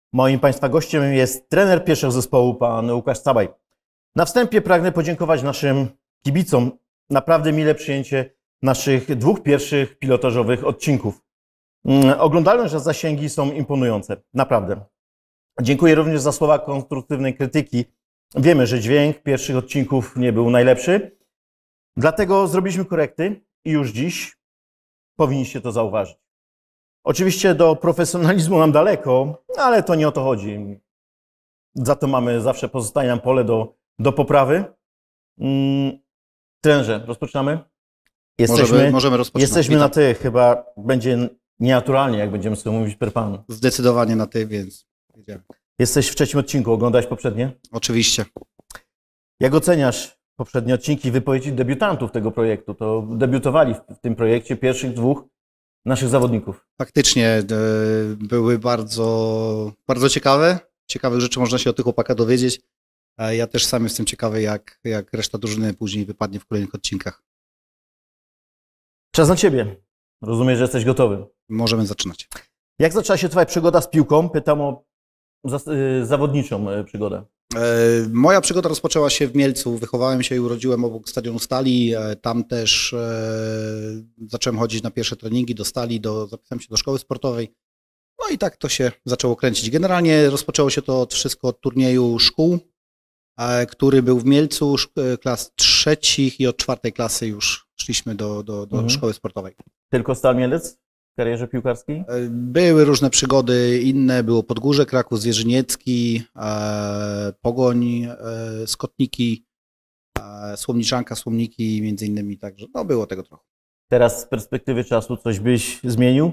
Moim Państwa gościem jest trener pierwszego zespołu, pan Łukasz Cabaj. Na wstępie pragnę podziękować naszym kibicom. Naprawdę mile przyjęcie naszych 2 pierwszych pilotażowych odcinków. Oglądalność, a zasięgi są imponujące. Naprawdę. Dziękuję również za słowa konstruktywnej krytyki. Wiemy, że dźwięk pierwszych odcinków nie był najlepszy. Dlatego zrobiliśmy korekty i już dziś powinniście to zauważyć. Oczywiście do profesjonalizmu nam daleko, ale to nie o to chodzi. Za to zawsze pozostaje nam pole do poprawy. Trenerze, rozpoczynamy? Możemy rozpoczynać. Jesteśmy na ty, chyba będzie nienaturalnie, jak będziemy sobie mówić per pan. Zdecydowanie na ty, więc jedziemy. Jesteś w 3. odcinku, oglądałeś poprzednie? Oczywiście. Jak oceniasz poprzednie odcinki, wypowiedzi debiutantów tego projektu? To debiutowali w tym projekcie pierwszych 2 naszych zawodników. Faktycznie były bardzo, bardzo ciekawe. Ciekawych rzeczy można się o tych chłopakach dowiedzieć. Ja też sam jestem ciekawy, jak reszta drużyny później wypadnie w kolejnych odcinkach. Czas na ciebie. Rozumiem, że jesteś gotowy. Możemy zaczynać. Jak zaczęła się twoja przygoda z piłką? Pytam o zawodniczą przygodę. Moja przygoda rozpoczęła się w Mielcu. Wychowałem się i urodziłem obok Stadionu Stali. Tam też zacząłem chodzić na pierwsze treningi do Stali, zapisałem się do szkoły sportowej. No i tak to się zaczęło kręcić. Generalnie rozpoczęło się to wszystko od turnieju szkół, który był w Mielcu, klas 3 i od 4 klasy już szliśmy do szkoły sportowej. Tylko Stal Mielec w karierze piłkarskiej? Były różne przygody inne, było Podgórze Kraków, Zwierzyniecki, Pogoń, Skotniki, Słomniczanka, Słomniki między innymi, także no było tego trochę. Teraz z perspektywy czasu coś byś zmienił?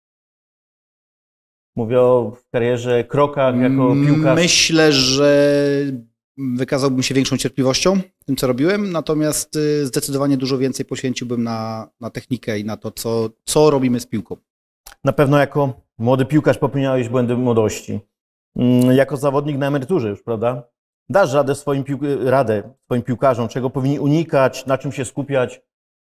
Mówię o karierze, krokach jako piłkarz. Myślę, że wykazałbym się większą cierpliwością w tym, co robiłem, natomiast zdecydowanie dużo więcej poświęciłbym na technikę i na to, co robimy z piłką. Na pewno jako młody piłkarz popełniałeś błędy młodości. Jako zawodnik na emeryturze już, prawda? Dasz radę swoim piłkarzom, czego powinni unikać, na czym się skupiać?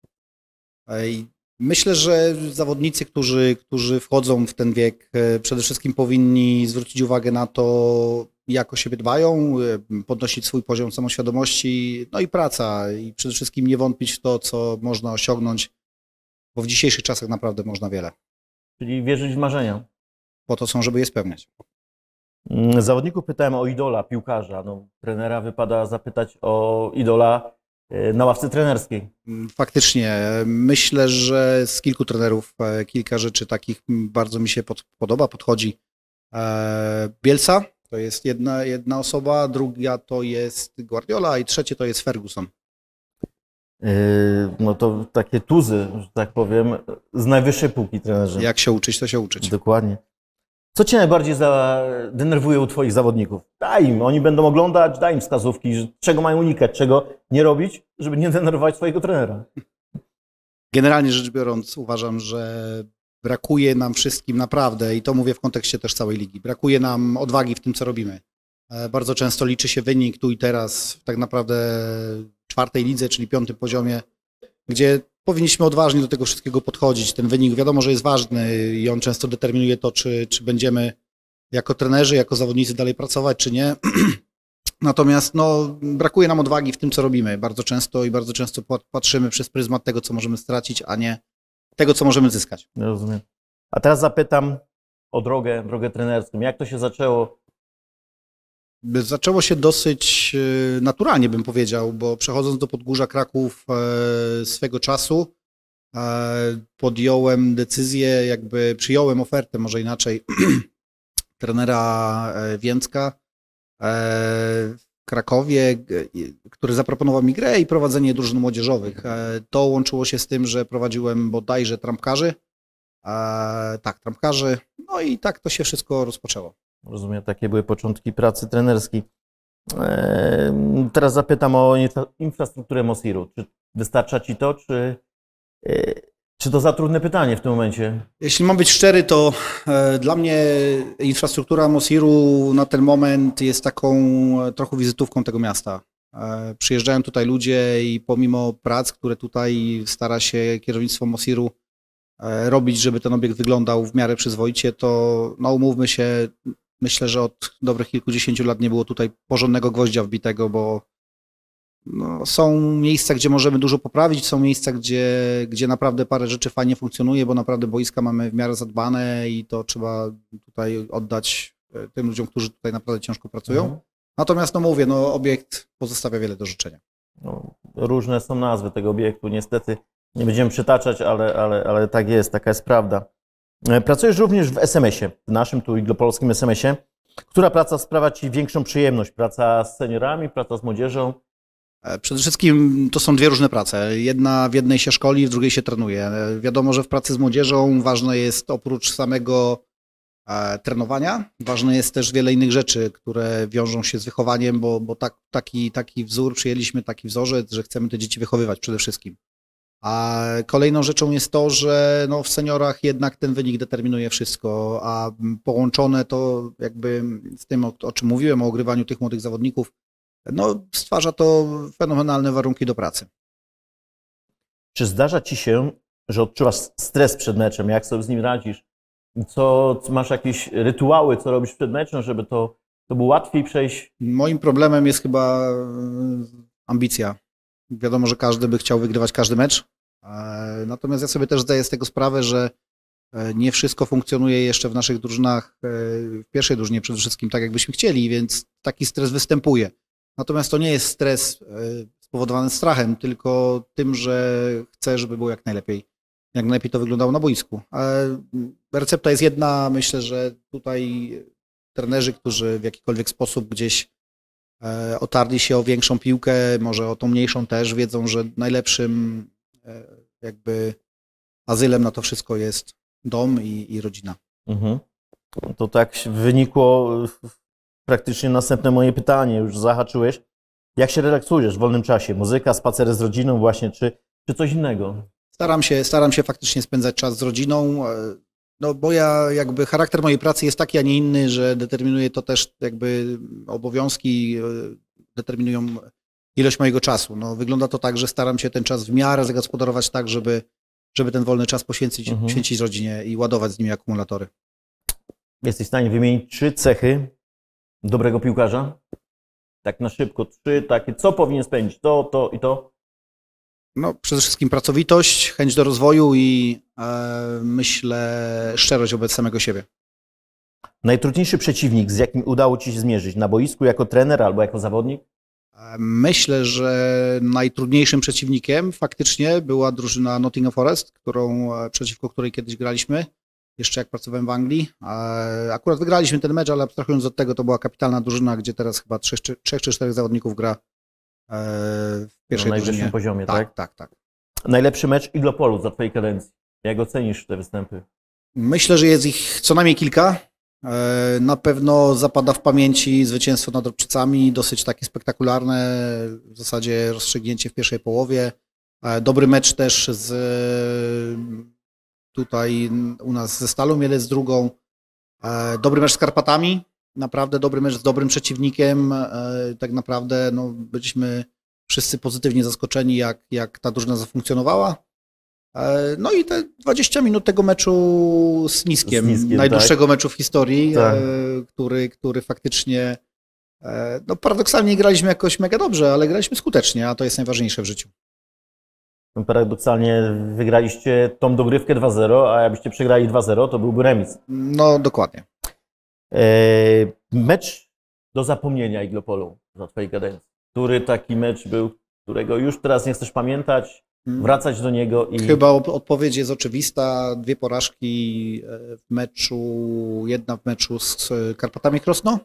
Myślę, że zawodnicy, którzy wchodzą w ten wiek, przede wszystkim powinni zwrócić uwagę na to, jak o siebie dbają, podnosić swój poziom samoświadomości, no i praca. I przede wszystkim nie wątpić w to, co można osiągnąć, bo w dzisiejszych czasach naprawdę można wiele. Czyli wierzyć w marzenia. Po to są, żeby je spełniać. Zawodników pytałem o idola, piłkarza. No, trenera wypada zapytać o idola na ławce trenerskiej. Faktycznie. Myślę, że z kilku trenerów kilka rzeczy takich bardzo mi się podchodzi. Bielsa to jest jedna osoba, druga to jest Guardiola i trzecie to jest Ferguson. No to takie tuzy, że tak powiem, z najwyższej półki trenerzy. Jak się uczyć, to się uczyć. Dokładnie. Co cię najbardziej denerwuje u twoich zawodników? Daj im, oni będą oglądać, daj im wskazówki, czego mają unikać, czego nie robić, żeby nie denerwować swojego trenera. Generalnie rzecz biorąc, uważam, że brakuje nam wszystkim naprawdę, i to mówię w kontekście też całej ligi, brakuje nam odwagi w tym, co robimy. Bardzo często liczy się wynik tu i teraz, tak naprawdę w 4. lidze, czyli 5. poziomie, gdzie powinniśmy odważnie do tego wszystkiego podchodzić. Ten wynik wiadomo, że jest ważny i on często determinuje to, czy będziemy jako trenerzy, jako zawodnicy dalej pracować, czy nie. Natomiast no, brakuje nam odwagi w tym, co robimy bardzo często patrzymy przez pryzmat tego, co możemy stracić, a nie tego, co możemy zyskać. Rozumiem. A teraz zapytam o drogę trenerską. Jak to się zaczęło? Zaczęło się dosyć naturalnie, bym powiedział, bo przechodząc do Podgórza Kraków swego czasu podjąłem decyzję, przyjąłem ofertę, może inaczej, trenera Więcka w Krakowie, który zaproponował mi grę i prowadzenie drużyn młodzieżowych. To łączyło się z tym, że prowadziłem bodajże trampkarzy. Tak, trampkarzy. No i tak to się wszystko rozpoczęło. Rozumiem, takie były początki pracy trenerskiej. Teraz zapytam o infrastrukturę Mosiru. Czy wystarcza ci to, czy to za trudne pytanie w tym momencie? Jeśli mam być szczery, to dla mnie infrastruktura Mosiru na ten moment jest taką trochę wizytówką tego miasta. Przyjeżdżają tutaj ludzie i pomimo prac, które tutaj stara się kierownictwo Mosiru robić, żeby ten obiekt wyglądał w miarę przyzwoicie, to no umówmy się, myślę, że od dobrych kilkudziesięciu lat nie było tutaj porządnego gwoździa wbitego, bo no, są miejsca, gdzie możemy dużo poprawić, są miejsca, gdzie naprawdę parę rzeczy fajnie funkcjonuje, bo naprawdę boiska mamy w miarę zadbane i to trzeba tutaj oddać tym ludziom, którzy tutaj naprawdę ciężko pracują. Natomiast no mówię, no obiekt pozostawia wiele do życzenia. No, różne są nazwy tego obiektu, niestety nie będziemy przytaczać, ale tak jest, taka jest prawda. Pracujesz również w SMS-ie, w naszym tu iglopolskim SMS-ie. Która praca sprawia Ci większą przyjemność? Praca z seniorami, praca z młodzieżą? Przede wszystkim to są dwie różne prace. W jednej się szkoli, w drugiej się trenuje. Wiadomo, że w pracy z młodzieżą ważne jest oprócz samego trenowania, ważne jest też wiele innych rzeczy, które wiążą się z wychowaniem, bo taki wzór, przyjęliśmy taki wzorzec, że chcemy te dzieci wychowywać przede wszystkim. A kolejną rzeczą jest to, że no w seniorach jednak ten wynik determinuje wszystko, a połączone to jakby z tym, o czym mówiłem, o ogrywaniu tych młodych zawodników, no stwarza to fenomenalne warunki do pracy. Czy zdarza Ci się, że odczuwasz stres przed meczem? Jak sobie z nim radzisz? Co masz jakieś rytuały, co robisz przed meczem, żeby to było łatwiej przejść? Moim problemem jest chyba ambicja. Wiadomo, że każdy by chciał wygrywać każdy mecz, natomiast ja sobie też zdaję z tego sprawę, że nie wszystko funkcjonuje jeszcze w naszych drużynach, w pierwszej drużynie przede wszystkim tak, jakbyśmy chcieli, więc taki stres występuje. Natomiast to nie jest stres spowodowany strachem, tylko tym, że chcę, żeby było jak najlepiej to wyglądało na boisku. Recepta jest jedna, myślę, że tutaj trenerzy, którzy w jakikolwiek sposób gdzieś otarli się o większą piłkę, może o tą mniejszą też, wiedzą, że najlepszym jakby azylem na to wszystko jest dom i rodzina. To tak wynikło praktycznie następne moje pytanie, już zahaczyłeś. Jak się relaksujesz w wolnym czasie? Muzyka, spacery z rodziną właśnie, czy coś innego? Staram się faktycznie spędzać czas z rodziną, no bo jakby charakter mojej pracy jest taki, a nie inny, że determinuje to też jakby obowiązki, determinują ilość mojego czasu. No wygląda to tak, że staram się ten czas w miarę zagospodarować tak, żeby ten wolny czas poświęcić rodzinie i ładować z nimi akumulatory. Jesteś w stanie wymienić 3 cechy dobrego piłkarza? Tak na szybko, 3 takie, co powinien spełnić? To i to? No, przede wszystkim pracowitość, chęć do rozwoju i myślę szczerość wobec samego siebie. Najtrudniejszy przeciwnik, z jakim udało Ci się zmierzyć? Na boisku, jako trener albo jako zawodnik? Myślę, że najtrudniejszym przeciwnikiem faktycznie była drużyna Nottingham Forest, przeciwko której kiedyś graliśmy, jeszcze jak pracowałem w Anglii. Akurat wygraliśmy ten mecz, ale abstrahując od tego, to była kapitalna drużyna, gdzie teraz chyba 3 czy 4 zawodników gra w pierwszej na najwyższym poziomie, tak? Tak. Najlepszy mecz Iglopolu za Twojej kadencji. Jak ocenisz te występy? Myślę, że jest ich co najmniej kilka. Na pewno zapada w pamięci zwycięstwo nad Ropczycami, dosyć takie spektakularne, w zasadzie rozstrzygnięcie w pierwszej połowie. Dobry mecz też tutaj u nas ze Stalą Mielec drugą. Dobry mecz z Karpatami, naprawdę dobry mecz z dobrym przeciwnikiem. Tak naprawdę no, byliśmy wszyscy pozytywnie zaskoczeni, jak ta drużyna zafunkcjonowała. No i te 20 minut tego meczu z Niskiem, najdłuższego meczu w historii, tak. który faktycznie, no paradoksalnie graliśmy jakoś mega dobrze, ale graliśmy skutecznie, a to jest najważniejsze w życiu. Paradoksalnie wygraliście tą dogrywkę 2-0, a jakbyście przegrali 2-0, to byłby remis. No dokładnie. Mecz do zapomnienia Iglopolu za Twojej kadencji. Który taki mecz był, którego już teraz nie chcesz pamiętać? Wracać do niego i... Chyba odpowiedź jest oczywista. 2 porażki w meczu, jedna w meczu z Karpatami Krosno.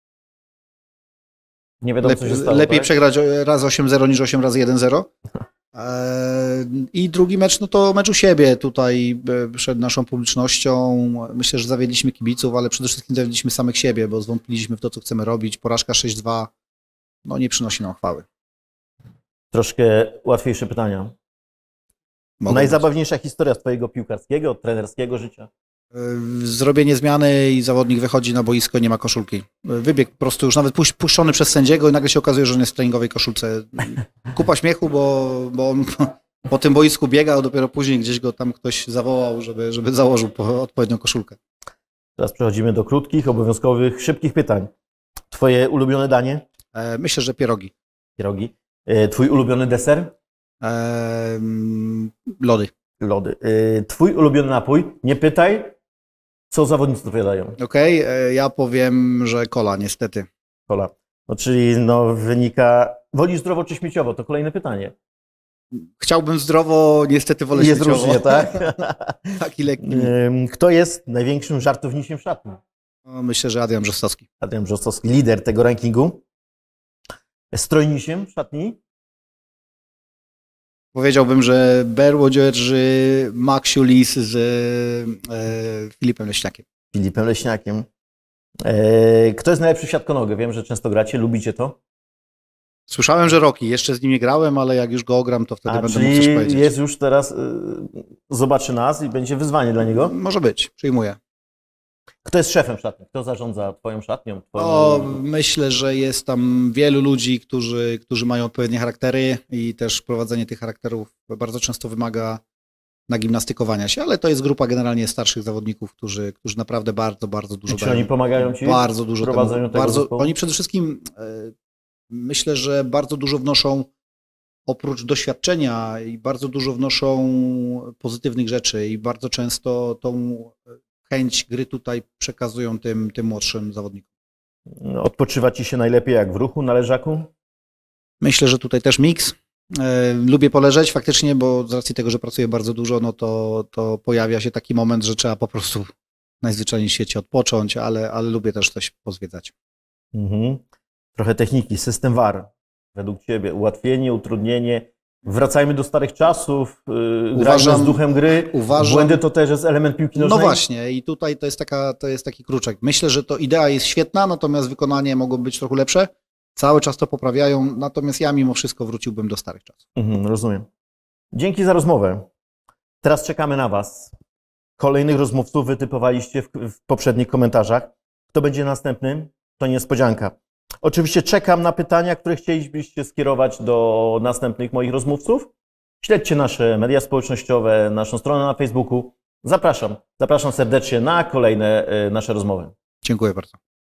Nie wiadomo, co się stało, lepiej tak? przegrać raz 8-0 niż 8 razy 1-0. I drugi mecz, no to mecz u siebie tutaj przed naszą publicznością. Myślę, że zawiedliśmy kibiców, ale przede wszystkim zawiedliśmy samych siebie, bo zwątpiliśmy w to, co chcemy robić. Porażka 6-2, no nie przynosi nam chwały. Troszkę łatwiejsze pytania. Najzabawniejsza historia z Twojego piłkarskiego, trenerskiego życia? Zrobienie zmiany i zawodnik wychodzi na boisko, nie ma koszulki. Wybieg po prostu już nawet puszczony przez sędziego i nagle się okazuje, że on jest w treningowej koszulce. Kupa śmiechu, bo on po tym boisku biega, a dopiero później gdzieś go tam ktoś zawołał, żeby założył odpowiednią koszulkę. Teraz przechodzimy do krótkich, obowiązkowych, szybkich pytań. Twoje ulubione danie? Myślę, że pierogi. Pierogi. Twój ulubiony deser? Lody. Lody. Twój ulubiony napój? Nie pytaj, co zawodnicy odpowiadają. Okej, ja powiem, że cola, niestety. Kola. No, czyli no, wynika... Wolisz zdrowo czy śmieciowo? To kolejne pytanie. Chciałbym zdrowo, niestety wolę Jest śmieciowo. różnie, tak? Taki lekki. Kto jest największym żartownikiem w szatni? No, myślę, że Adrian Brzostowski. Adrian Brzostowski, lider tego rankingu. Strojnisiem w szatni? Powiedziałbym, że Berło dzierży Maksiu Lis z Filipem Leśniakiem. Filipem Leśniakiem. Kto jest najlepszy w siatkonogę? Wiem, że często gracie, lubicie to? Słyszałem, że Rocky. Jeszcze z nim nie grałem, ale jak już go ogram, to wtedy będę mógł coś powiedzieć. Jest już teraz, zobaczy nas i będzie wyzwanie dla niego? Może być, przyjmuję. Kto jest szefem szatni? Kto zarządza twoją szatnią? Myślę, że jest tam wielu ludzi, którzy mają odpowiednie charaktery i też prowadzenie tych charakterów bardzo często wymaga nagimnastykowania się, ale to jest grupa generalnie starszych zawodników, którzy naprawdę bardzo dużo dają. Czy oni pomagają ci bardzo dużo w prowadzeniu tego zespołu? Oni przede wszystkim myślę, że bardzo dużo wnoszą oprócz doświadczenia i bardzo dużo wnoszą pozytywnych rzeczy i bardzo często tą chęć gry tutaj przekazują tym młodszym zawodnikom. Odpoczywa ci się najlepiej jak w ruchu, na leżaku? Myślę, że tutaj też miks. Lubię poleżeć faktycznie, bo z racji tego, że pracuję bardzo dużo, no to pojawia się taki moment, że trzeba po prostu najzwyczajniej w świecie odpocząć, ale lubię też coś pozwiedzać. Mhm. Trochę techniki. System VAR. Według ciebie ułatwienie, utrudnienie. Wracajmy do starych czasów. Grajmy z duchem gry. Błędy to też jest element piłki nożnej. No właśnie i tutaj to jest taki kruczek. Myślę, że to idea jest świetna, natomiast wykonanie mogło być trochę lepsze. Cały czas to poprawiają, natomiast ja mimo wszystko wróciłbym do starych czasów. Rozumiem. Dzięki za rozmowę. Teraz czekamy na was. Kolejnych rozmówców wytypowaliście w poprzednich komentarzach. Kto będzie następnym? To niespodzianka. Oczywiście czekam na pytania, które chcielibyście skierować do następnych moich rozmówców. Śledźcie nasze media społecznościowe, naszą stronę na Facebooku. Zapraszam serdecznie na kolejne nasze rozmowy. Dziękuję bardzo.